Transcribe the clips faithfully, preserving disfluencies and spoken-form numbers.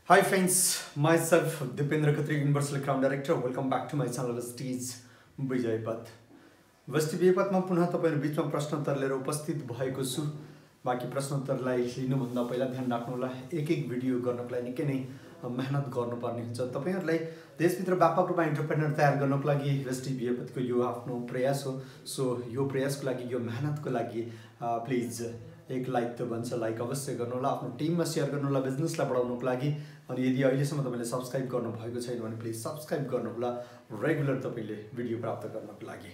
Hi friends, myself Dipendra Khatri, Universal Crown Director. Welcome back to my channel Vestige Vijaypath. Vestige Vijaypath मा पुनः तपाईहरु बीचमा प्रश्नोत्तर लिएर उपस्थित भएको छु. बाँकी प्रश्नोत्तरलाई लिनुभन्दा पहिला ध्यान राख्नु होला, एक एक भिडियो गर्नको लागि निकै नै मेहनत गर्नुपर्ने हुन्छ. तपाईहरुलाई देशभित्र व्यापक रूपमा एन्टरप्रेन्योर तयार गर्नको लागि वेस्टिज विजयपथको यो आफ्नो प्रयास हो. सो यो प्रयासको लागि, यो मेहनतको लागि प्लिज एक लाइक त भन्छ, लाइक अवश्य गर्नु होला, आफ्नो टिममा शेयर गर्नु होला, बिजनेसलाई बढाउनको लागि. अनि यदि अहिलेसम्म तपाईले सब्स्क्राइब गर्नु भएको छैन भने प्लिज सब्स्क्राइब गर्नु होला, रेगुलर तपाईले भिडियो प्राप्त गर्नको लागि.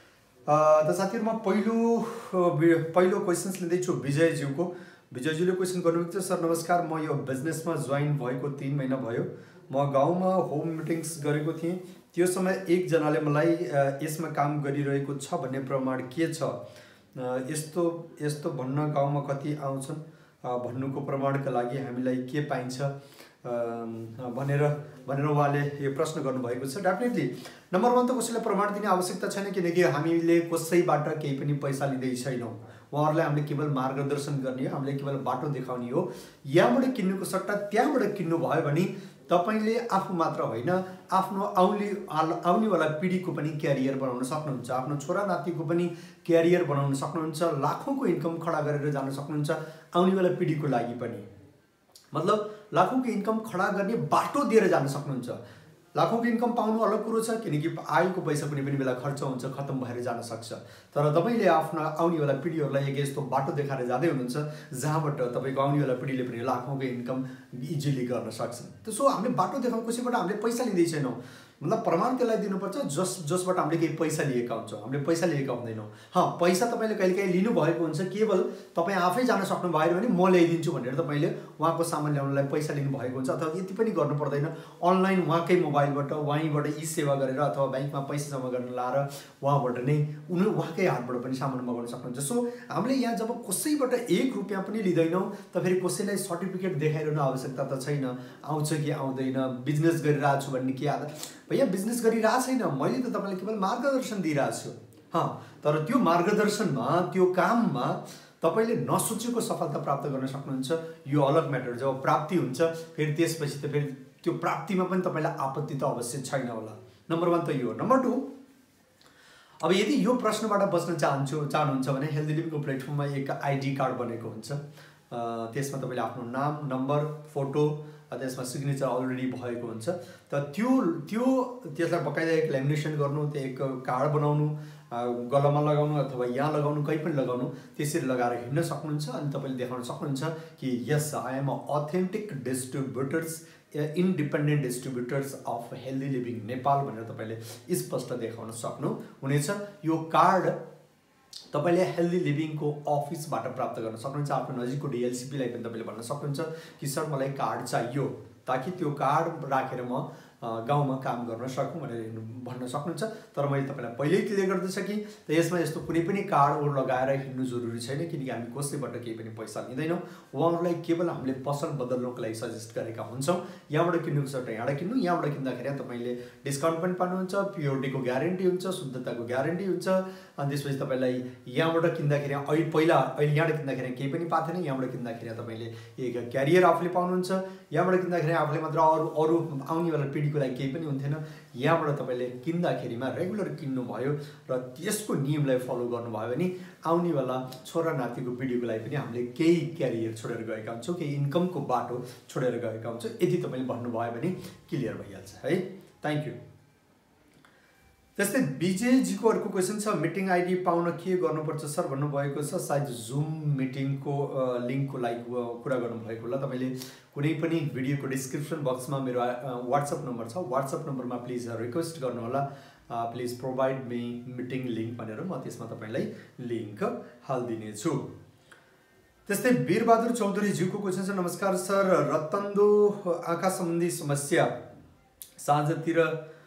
त साथीहरु, म पहिलो पहिलो क्वेशन्स लिँदै छु विजयज्यूको. विजयज्यूले क्वेशन गर्नुभएको छ, सर नमस्कार, म यो बिजनेसमा जोइन भएको तीन महिना भयो. म गाउँमा होम मिटिङ्स गरेको थिएँ. त्यो समय एक जनाले मलाई यसमा काम गरिरहेको छ भन्ने प्रमाण के छ, यस्तो यस्तो भन्न गाउँमा कति आउँछन् भन्नुको प्रमाणका लागि हामीलाई के पाइन्छ भनेर भनेर उहाँले यो प्रश्न गर्नुभएको छ. डेफिनेटली नम्बर वान त कसैलाई प्रमाण दिने आवश्यकता छैन, किनकि हामीले कसैबाट केही पनि पैसा लिँदै छैनौँ. उहाँहरूलाई हामीले केवल मार्गदर्शन गर्ने हो, हामीले केवल बाटो देखाउने हो. यहाँबाट किन्नुको सट्टा त्यहाँबाट किन्नु भयो भने तपाईले आफू मात्र होइन, आफ्नो आउने आउनेवाला पिढीको पनि क्यारियर बनाउन सक्नुहुन्छ, आफ्नो छोरा नातिको पनि क्यारियर बनाउन सक्नुहुन्छ, लाखौंको इन्कम खडा गरेर जान सक्नुहुन्छ आउनेवाला पिढीको लागि पनि. मतलब लाखौंको इन्कम खडा गर्ने बाटो दिएर जान सक्नुहुन्छ. लाखौंको इन्कम पाउनु अलग कुरो छ, किनकि आएको पैसा कुनै पनि बेला खर्च हुन्छ, खत्म भएर जान सक्छ. तर तपाईले आफ्नो आउनेवाला पिढीहरूलाई एक यस्तो बाटो देखाएर जाँदै हुनुहुन्छ जहाँबाट तपाईको आउनेवाला पिढीले पनि लाखौंको इन्कम इजिली गर्न सक्छन्. त्यसो हामीले बाटो देखाउँ, कसैबाट हामीले पैसा लिँदै छैनौँ. मतलब प्रमाण त्यसलाई दिनुपर्छ जस जसबाट हामीले केही पैसा लिएका हुन्छौँ, हामीले पैसा लिएका हुँदैनौँ. हाँ, पैसा तपाईँले कहिलेकाहीँ लिनुभएको हुन्छ, केवल तपाईँ आफै जान सक्नु भएन भने म ल्याइदिन्छु भनेर तपाईँले उहाँको सामान ल्याउनलाई पैसा लिनुभएको हुन्छ. अथवा यति पनि गर्नु पर्दैन, अनलाइन उहाँकै मोबाइलबाट उहाँबाट ई सेवा गरेर अथवा ब्याङ्कमा पैसा जम्मा गर्न लाएर उहाँबाट नै उनी उहाँकै हातबाट पनि सामान मगाउन सक्नुहुन्छ. सो हामीले यहाँ जब कसैबाट एक रुपियाँ पनि लिँदैनौँ त फेरि कसैलाई सर्टिफिकेट देखाइरहनु आवश्यकता त छैन, आउँछ कि आउँदैन, बिजनेस गरिरहेको छु भन्ने के आदत. भैया बिजनेस गरिरहेको छैन, मैले त तपाईँलाई केवल मार्गदर्शन दिइरहेको छु. हाँ, तर त्यो मार्गदर्शनमा, त्यो काममा तपाईले नसोचेको सफलता प्राप्त गर्न सक्नुहुन्छ, यो अलग म्याटर. जब प्राप्ति हुन्छ फेरि त्यसपछि त फेरि त्यो प्राप्तिमा पनि तपाईँलाई आपत्ति त अवश्य छैन होला. नम्बर वान त यो. नम्बर टू, अब यदि यो प्रश्नबाट बच्न चाहन्छु चाहनुहुन्छ भने हेल्दी लिभिङको प्लेटफर्ममा एक आइडी कार्ड बनेको हुन्छ. त्यसमा तपाईँले आफ्नो नाम, नम्बर, फोटो, त्यसमा सिग्नेचर अलरेडी भएको हुन्छ. त त्यो त्यो त्यसलाई बकाइदा एक ल्यामिनेसन गर्नु, त्यो एक कार्ड बनाउनु, गलामा लगाउनु अथवा यहाँ लगाउनु, कहीँ पनि लगाउनु, त्यसरी लगाएर हिँड्न सक्नुहुन्छ. अनि तपाईँले देखाउन सक्नुहुन्छ कि yes, I am a authentic distributors, independent distributors of healthy living Nepal भनेर तपाईँले स्पष्ट देखाउन सक्नुहुनेछ. यो कार्ड तपाईले हेल्दी लिभिङको अफिसबाट प्राप्त गर्न सक्नुहुन्छ. आफ्नो नजिकको डिएलसिपीलाई पनि तपाईँले भन्न सक्नुहुन्छ कि सर मलाई कार्ड चाहियो, ताकि त्यो कार्ड राखेर म गाउँमा काम गर्न सकूँ भनेर भन्न सक्नुहुन्छ. तर मैले तपाईँलाई पहिल्यै क्लियर गर्दैछ कि त यसमा यस्तो कुनै पनि कार्डहरू लगाएर हिँड्नु जरुरी छैन, किनकि हामी कसैबाट केही पनि पैसा लिँदैनौँ. उहाँहरूलाई केवल हामीले पसल बदल्नको लागि सजेस्ट गरेका हुन्छौँ. यहाँबाट किन्नुको सट्टा यहाँबाट किन्नु, यहाँबाट किन्दाखेरि तपाईँले डिस्काउन्ट पनि पाउनुहुन्छ, प्योरिटीको ग्यारेन्टी हुन्छ, शुद्धताको ग्यारेन्टी हुन्छ. अनि त्यसपछि तपाईँलाई यहाँबाट किन्दाखेरि अहिले पहिला अहिले यहाँबाट किन्दाखेरि केही पनि पाएको थिएन, यहाँबाट किन्दाखेरि तपाईँले एक क्यारियर आफूले पाउनुहुन्छ. यहाँबाट किन्दाखेरि आफूले मात्र अरू अरू आउनेवाला पिढीको लागि केही पनि हुन्थेन. यहाँबाट तपाईँले किन्दाखेरिमा रेगुलर किन्नुभयो र त्यसको नियमलाई फलो गर्नुभयो भने आउनेवाला छोरा नातिको पिढीको लागि पनि हामीले केही क्यारियर छोडेर गएका हुन्छौँ, केही इन्कमको बाटो छोडेर गएका हुन्छौँ. यदि तपाईँले भन्नुभयो भने क्लियर भइहाल्छ है. Thank you. त्यस्तै विजयजीको अर्को क्वेसन छ, मिटिङ आइडी पाउन के गर्नुपर्छ सर भन्नुभएको छ. सायद जुम मिटिङको लिङ्कको लागि कुरा गर्नुभएको होला. तपाईँले कुनै पनि भिडियोको डिस्क्रिप्सन बक्समा मेरो वाट्सएप नम्बर छ, वाट्सएप नम्बरमा प्लिज रिक्वेस्ट गर्नुहोला, please provide me meeting link भनेर, म त्यसमा तपाईँलाई लिङ्क हालिदिनेछु. त्यस्तै वीरबहादुर चौधरीज्यूको क्वेसन छ, नमस्कार सर, रतन्दो आँखा सम्बन्धी समस्या साँझतिर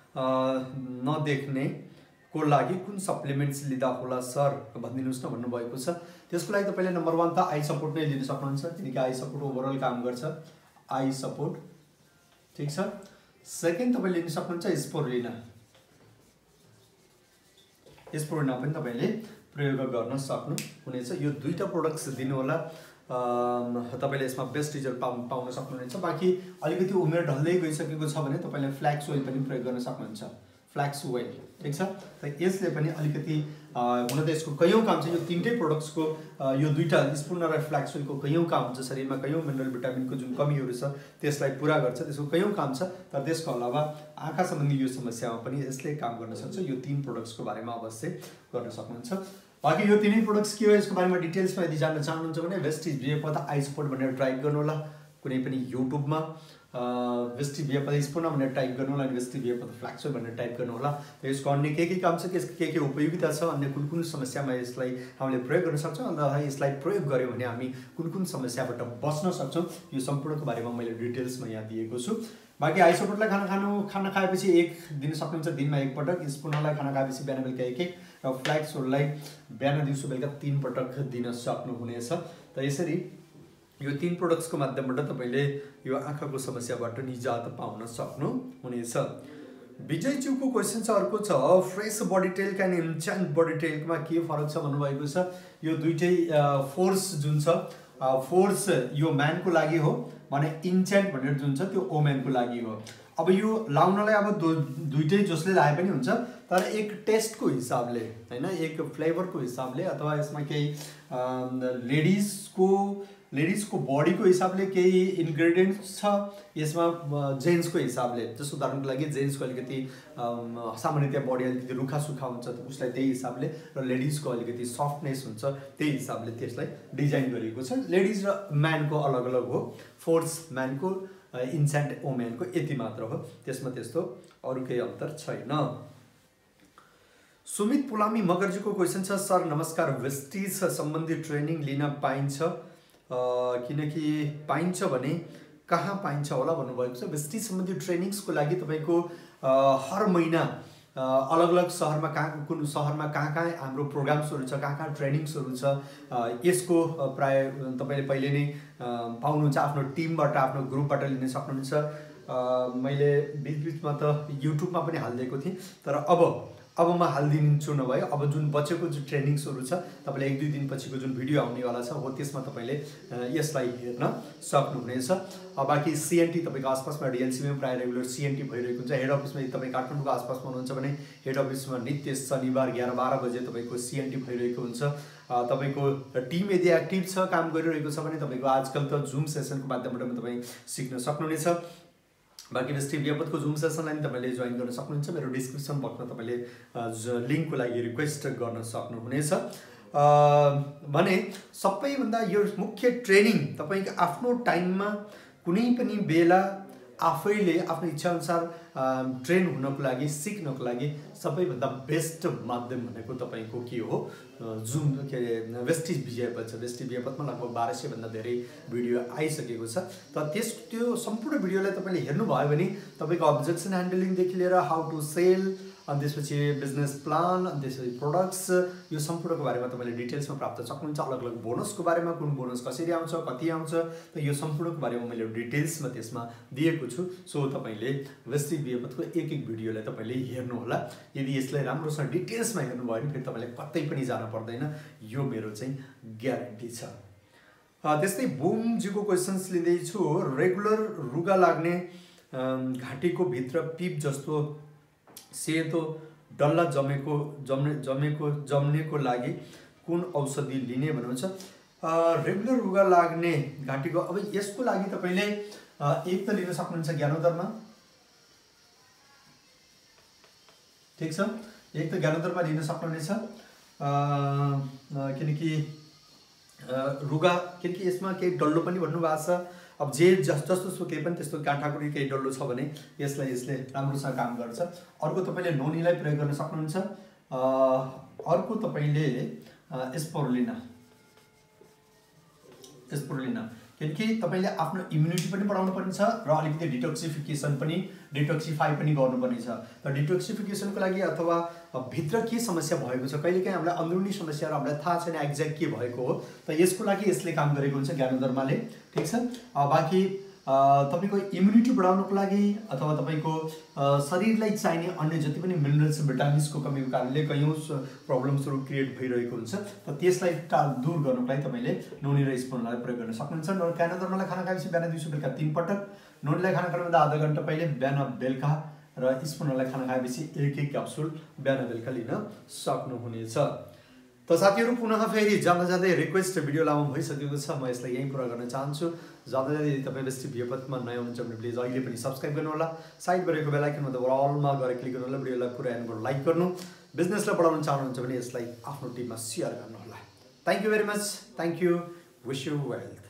नदेख्ने को लागि कुन सप्लिमेन्ट्स लिँदा होला सर भनिदिनुहोस् न भन्नुभएको छ. त्यसको लागि तपाईँले नम्बर वान त आई सपोर्ट नै लिन सक्नुहुन्छ, किनकि आई सपोर्ट ओभरअल काम गर्छ. आई सपोर्ट ठिक छ. सेकेन्ड तपाईँले लिन सक्नुहुन्छ स्पोरुलिना. स्पोरुलिना पनि तपाईँले प्रयोग गर्न सक्नुहुनेछ. यो दुईवटा प्रोडक्ट्स दिनु होला. तपाईले यसमा वेस्टिजहरु पाउन पाउन सक्नुहुनेछ। बाँकी अलिकति उमेर ढल्दै गइसकेको छ भने तपाईले फ्ल्याक्स ओइल पनि प्रयोग गर्न सक्नुहुन्छ, फ्ल्याक्स ओइल, ठीक छ। त यसले पनि अलिकति हुन त यसको कयौं काम छ, यो तीनटै प्रोडक्ट्सको यो दुईटा स्पुन र फ्ल्याक्स ओइलको कयौं काम हुन्छ, शरीरमा कयौं मिनरल भिटामिनको जुन कमीहरू छ त्यसलाई पूरा गर्छ, त्यसको कयौं काम छ। तर त्यसको अलावा आँखा सम्बन्धी यो समस्यामा पनि यसले काम गर्न सक्छ। यो तीन प्रोडक्ट्सको बारेमा अवश्य गर्न सक्नुहुन्छ। बाँकी यो तीनै प्रोडक्ट्स के हो यसको बारेमा डिटेल्समा यदि जान्न चाहनुहुन्छ भने वेस्टिज विजयपथ आई सपोर्ट भनेर टाइप गर्नु होला कुनै पनि युट्युबमा, वेस्टिज विजयपथ स्पुन भनेर टाइप गर्नु होला, वेस्टिज विजयपथ फ्ल्याक्स ओइल भनेर टाइप गर्नु होला। त यसको अन्य के के काम छ, यसको के के उपयोगिता छ, अन्य कुन कुन समस्यामा यसलाई हामीले प्रयोग गर्न सक्छौँ, अन्त यसलाई प्रयोग गर्यो भने हामी कुन कुन समस्याबाट बच्न सक्छौँ, यो सम्पूर्णको बारेमा मैले डिटेल्समा यहाँ दिएको छु। बाँकी आई सपोर्टलाई खाना खानु खाना खाएपछि एक दिन सक्नुहुन्छ, दिनमा एकपटक, स्पुनलाई खाना खाएपछि बिहान बेलुका एक एक, र फ्ल्याक्स ओइललाई बिहान दिउँसो बेलुका तीन पटक दिन सक्नुहुनेछ। त यसरी यो तीन प्रोडक्ट्सको माध्यमबाट तपाईले यो आँखाको समस्याबाट निजात पाउन सक्नुहुनेछ। विजयज्यूको क्वेसन छ अर्को छ, fresh body talc and enchant body टेल्कमा के फरक छ भन्नुभएको छ। यो दुईटै फोर्स जुन छ, फोर्स यो म्यानको लागि हो भने इन्चेन्ट भनेर जुन छ त्यो ओमेनको लागि हो। अब यो लाउनलाई अब दुईटै जसले लाए पनि हुन्छ, तर एक टेस्टको हिसाबले हैन, एक फ्लेभरको हिसाबले, अथवा यसमा केही लेडिजको लेडिजको बडीको हिसाबले केही इन्ग्रेडियन्ट्स छ, यसमा जेन्ट्सको हिसाबले, जस्तो उदाहरणको लागि जेन्ट्सको अलिकति सामान्यतया बडी अलिकति रुखा सुखा हुन्छ उसलाई त्यही हिसाबले, र लेडिजको अलिकति सफ्टनेस हुन्छ त्यही हिसाबले त्यसलाई डिजाइन गरिएको छ। लेडिज र म्यानको अलग अलग हो, फोर्स म्यानको, इन्सेन्ट ओमेनको यति मात्र हो, त्यसमा त्यस्तो अरू केही अन्तर छैन। सुमित पुलामी मगरजीको क्वेसन छ, सर नमस्कार, वेस्टिज सम्बन्धी ट्रेनिङ लिन पाइन्छ किनकि पाइन्छ भने कहाँ पाइन्छ होला भन्नुभएको छ। वेस्टिज सम्बन्धी ट्रेनिङ्सको लागि तपाईँको हर महिना अलग अलग सहरमा कहाँ कुन सहरमा कहाँ कहाँ हाम्रो प्रोग्राम्सहरू छ, कहाँ कहाँ ट्रेनिङ्सहरू छ, यसको प्राय तपाईँले पहिले नै पाउनुहुन्छ, आफ्नो टिमबाट आफ्नो ग्रुपबाट लिन सक्नुहुन्छ। मैले बिचबिचमा त युट्युबमा पनि हालिदिएको थिएँ, तर अब अब म हालिदिन्छु नभए अब जुन बचेको जुन ट्रेनिङ्सहरू छ तपाईँले एक दुई दिन पछिको जुन भिडियो आउनेवाला छ हो त्यसमा तपाईँले यसलाई हेर्न सक्नुहुनेछ। बाँकी सिएनटी तपाईँको आसपासमा डिएलसीमा प्रायः रेगुलर सिएनटी भइरहेको हुन्छ। हेड अफिसमा यदि तपाईँ काठमाडौँको आसपासमा हुनुहुन्छ भने हेड अफिसमा नित्य शनिबार एघार बाह्र बजे तपाईँको सिएनटी भइरहेको हुन्छ। तपाईँको टिम यदि एक्टिभ छ, काम गरिरहेको छ भने तपाईँको आजकल त जुम सेसनको माध्यमबाट तपाईँ सिक्न सक्नुहुनेछ। बाँकी वेस्टिज विजयपथको जुम सेसनलाई पनि तपाईँले जोइन गर्न सक्नुहुन्छ। मेरो डिस्क्रिप्सन बक्समा तपाईँले लिङ्कको लागि रिक्वेस्ट गर्न सक्नुहुनेछ। भने सबैभन्दा यो मुख्य ट्रेनिङ तपाईँको आफ्नो टाइममा कुनै पनि बेला आफैले आफ्नो इच्छाअनुसार ट्रेन हुनको लागि, सिक्नको लागि सबैभन्दा बेस्ट माध्यम भनेको तपाईँको के हो, जुम के अरे वेस्टिज विजयपथ छ। वेस्टिज विजयपथमा लगभग बाह्र सय भन्दा धेरै भिडियो आइसकेको छ। त त्यस त्यो सम्पूर्ण भिडियोलाई तपाईँले हेर्नुभयो भने तपाईँको अब्जेक्सन ह्यान्डलिङदेखि लिएर हाउ टु सेल, अनि त्यसपछि बिजनेस प्लान, अनि त्यसपछि प्रोडक्ट्स, यो सम्पूर्णको बारेमा तपाईँले डिटेल्समा प्राप्त सक्नुहुन्छ। अलग अलग बोनसको बारेमा, कुन बोनस कसरी आउँछ, कति आउँछ, त यो सम्पूर्णको बारेमा मैले डिटेल्समा त्यसमा दिएको छु। सो तपाईँले वेस्टिज विजयपथको एक एक भिडियोलाई तपाईँले हेर्नुहोला। यदि यसलाई राम्रोसँग डिटेल्समा हेर्नुभयो भने फेरि तपाईँले कतै पनि जान पर्दैन, यो मेरो चाहिँ ग्यारेन्टी छ। त्यस्तै बुमजीको क्वेसन्स लिँदैछु। रेगुलर रुगा लाग्ने, घाँटीको भित्र पिप जस्तो सेतो डल्ला जमेको जम्ने जमेको जम्नेको लागि कुन औषधि लिने भन्नुहुन्छ। रेगुलर रुगा लाग्ने घाँटीको, अब यसको लागि तपाईँले एक त लिन सक्नुहुन्छ ज्ञानोदरमा, ठिक छ, एक त ज्ञानोदरमा लिन सक्नुहुनेछ। किनकि रुगा किनकि यसमा केही डल्लो पनि भन्नुभएको छ। अब जे जस जस्तो केही पनि त्यस्तो काँठाकुटी केही डल्लो छ भने यसलाई यसले राम्रोसँग काम गर्छ। अर्को तपाईँले नोनीलाई प्रयोग गर्न सक्नुहुन्छ। अर्को तपाईँले एस्पोरुलिना एस्पोरुलिना किनकि तपाईँले आफ्नो इम्युनिटी पनि बढाउनु पर्ने छ र अलिकति डिटोक्सिफिकेसन पनि डिटोक्सिफाई पनि गर्नुपर्ने छ। त डिटोक्सिफिकेसनको लागि अथवा भित्र के समस्या भएको छ, कहिलेकाहीँ हामीलाई अन्धुनी समस्याहरू हामीलाई थाहा छैन एक्ज्याक्ट के भएको हो, त यसको लागि यसले काम गरेको हुन्छ ज्ञानोदर्माले, ठिक छ। बाँकी तपाईको इम्युनिटी बढाउनको लागि अथवा तपाईको शरीरलाई चाहिने अन्य जति पनि मिनरल्स भिटामिन्सको कमीको कारणले कयौं प्रब्लम्सहरु क्रिएट भइरहेको हुन्छ त त्यसलाई दूर गर्नको लागि तपाईले नुनी र स्पुनलाई प्रयोग गर्न सक्नुहुन्छ। र कानो दर्मलाई खाना खाएपछि बिहान दिउँसो बेलुका तीन पटक, नुनीलाई खाना खानुभन्दा आधा घण्टा पहिले बिहान बेलुका र स्पुनलाई खाना खाएपछि एक एक क्याप्सुल बिहान बेलुका लिन सक्नुहुनेछ। त साथीहरु पुनः फेरि जाँदा जाँदै रिक्वेस्ट भिडियो लामो भइसकेको छ, म यसलाई यही पूरा गर्न चाहन्छु। जाँदा जाँदै यदि तपाईं बेस्ट विजयपथमा नयाँ हुनुहुन्छ भने प्लिज अहिले पनि सब्स्क्राइब गर्नु होला, साइडमा रहेको बेल आइकनमा दबाएर अलमा गएर क्लिक गर्नु होला, भिडियोलाई पुरा एन्ड लाइक गर्नु, बिजनेसलाई बढाउन चाहनुहुन्छ भने यसलाई आफ्नो टिममा शेयर गर्नु होला। Thank you very much, thank you, wish you wealth.